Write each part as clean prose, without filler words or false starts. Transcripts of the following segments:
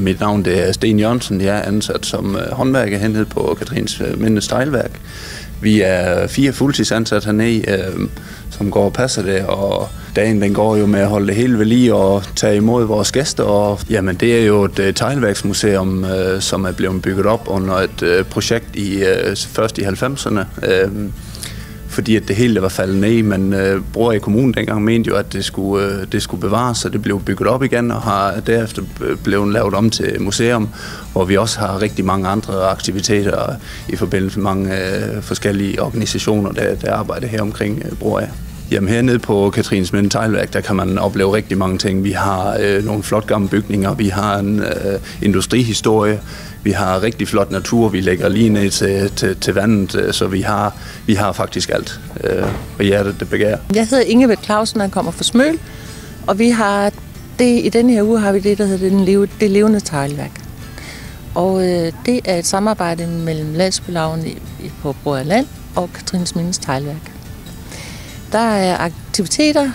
Mit navn det er Sten Jørgensen. Jeg er ansat som håndværker hernede på Katrinesmindes Teglværk. Vi er 4 fuldtidsansatte hernede, som går og passer det, og dagen den går jo med at holde det hele ved lige og tage imod vores gæster. Og jamen, det er jo et teglværksmuseum, som er blevet bygget op under et projekt først i 90'erne. Fordi at det hele var faldet ned, men Broager Kommune dengang mente jo, at det skulle bevares, så det blev bygget op igen og har derefter blevet lavet om til museum, hvor vi også har rigtig mange andre aktiviteter i forbindelse med mange forskellige organisationer, der arbejder her omkring Broager. Jamen hernede på Katrinesmindes Teglværk, der kan man opleve rigtig mange ting. Vi har nogle flot gamle bygninger, vi har en industrihistorie, vi har rigtig flot natur, vi lægger lige ned til vandet, så vi har faktisk alt, hvad hjertet det begærer. Jeg hedder Ingeborg Clausen, og jeg kommer fra Smøl, og vi har i denne her uge har vi det, der hedder det levende teglværk. Og det er et samarbejde mellem landsbylagen på Broager Land og Katrinesmindes Teglværk. Der er aktiviteter,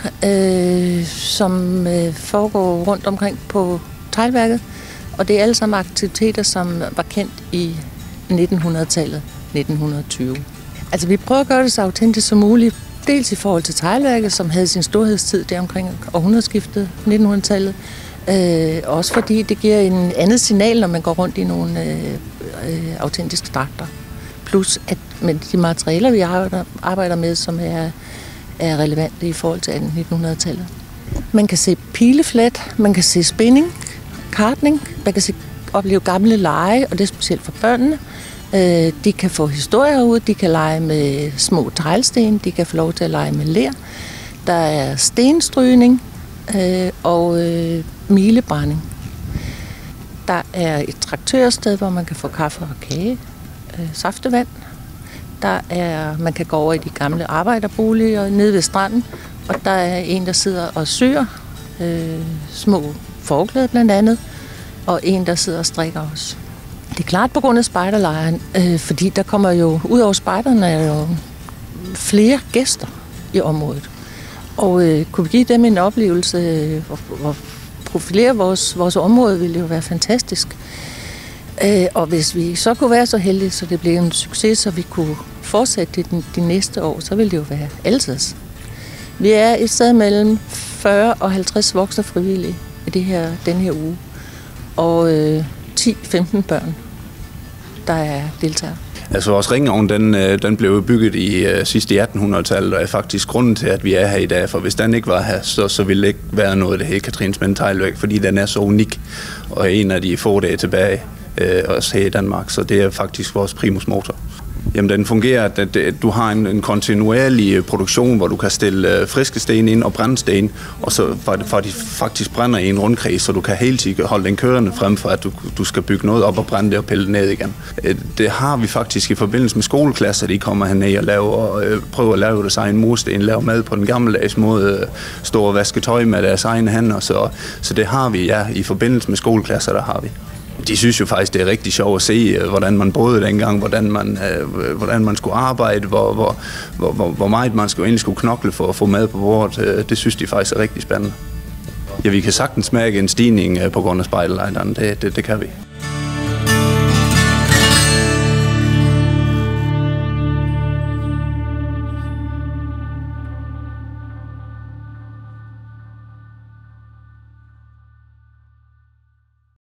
som foregår rundt omkring på teglværket, og det er alle sammen aktiviteter, som var kendt i 1900-tallet, 1920. Altså vi prøver at gøre det så autentisk som muligt, dels i forhold til teglværket, som havde sin storhedstid der omkring århundredeskiftet, 1900-tallet, også fordi det giver en andet signal, når man går rundt i nogle autentiske dragter. Plus at med de materialer, vi arbejder med, som er relevante i forhold til 1900-tallet. Man kan se pileflet, man kan se spinning, kartning, man kan opleve gamle lege, og det er specielt for børnene. De kan få historier ud, de kan lege med små teglsten, de kan få lov til at lege med ler. Der er stenstrygning og milebrænding. Der er et traktørsted, hvor man kan få kaffe og kage, saftevand. Man kan gå over i de gamle arbejderboliger nede ved stranden, og der er en, der sidder og syr små forklæder blandt andet, og en, der sidder og strikker også. Det er klart på grund af spejderlejren, fordi der kommer jo, ud over spejderne, er jo flere gæster i området. Og kunne vi give dem en oplevelse, hvor profilere vores område, ville det jo være fantastisk. Og hvis vi så kunne være så heldige, så det blev en succes, så vi kunne fortsætte det de næste år, så ville det jo være altid. Vi er et sted mellem 40 og 50 voksne frivillige i den her uge, og 10-15 børn, der er deltagere. Altså vores ringovn, den blev bygget sidst i 1800-tallet, og er faktisk grunden til, at vi er her i dag. For hvis den ikke var her, så ville det ikke være noget af det her Katrinesmindes Teglværk, fordi den er så unik, og er en af de få dage tilbage også her i Danmark. Så det er faktisk vores primus motor. Jamen den fungerer, at du har en kontinuerlig produktion, hvor du kan stille friske sten ind og brændsten, og så faktisk brænder i en rundkreds, så du kan hele tiden holde den kørende frem for, at du skal bygge noget op og brænde det og pille det ned igen. Det har vi faktisk i forbindelse med skoleklasser, de kommer herned og prøver at lave deres egen mursten, lave mad på den gammeldags måde, stå og vaske tøj med deres egne hænder, så det har vi, ja, i forbindelse med skoleklasser, der har vi. De synes jo faktisk, det er rigtig sjovt at se, hvordan man boede dengang, hvordan man skulle arbejde, hvor meget man egentlig skulle knokle for at få mad på bordet. Det synes de faktisk er rigtig spændende. Ja, vi kan sagtens mærke en stigning på grund af spejderlejren. Det kan vi.